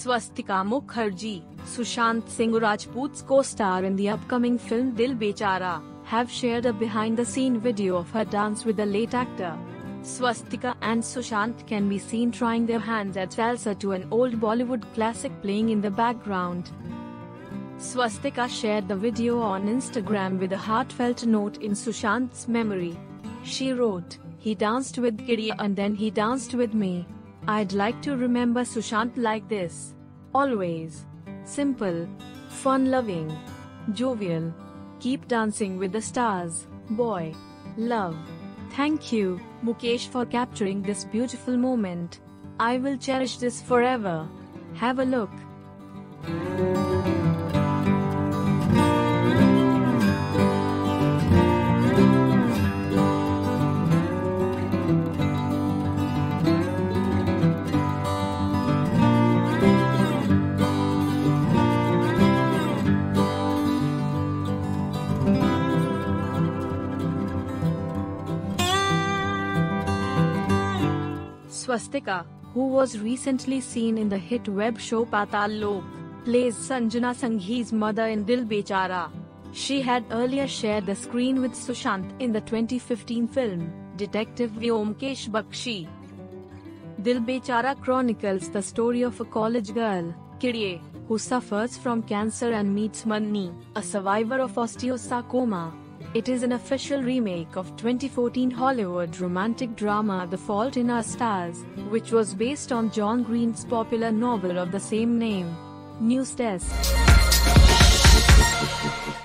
Swastika Mukherjee, Sushant Singh Rajput's co-star in the upcoming film Dil Bechara, have shared a behind-the-scene video of her dance with the late actor. Swastika and Sushant can be seen trying their hands at salsa to an old Bollywood classic playing in the background. Swastika shared the video on Instagram with a heartfelt note in Sushant's memory. She wrote, "He danced with Kidya and then he danced with me. I'd like to remember Sushant like this. Always. Simple. Fun-loving. Jovial. Keep dancing with the stars, boy. Love." Thank you, Mukesh, for capturing this beautiful moment. I will cherish this forever. Have a look. Swastika, who was recently seen in the hit web show Patal Lok, plays Sanjana Sanghi's mother in Dil Bechara. She had earlier shared the screen with Sushant in the 2015 film, Detective Vyomkesh Bakshi. Dil Bechara chronicles the story of a college girl, Kidye, who suffers from cancer and meets Manni, a survivor of osteosarcoma. It is an official remake of 2014 Hollywood romantic drama The Fault in Our Stars, which was based on John Green's popular novel of the same name. News Desk.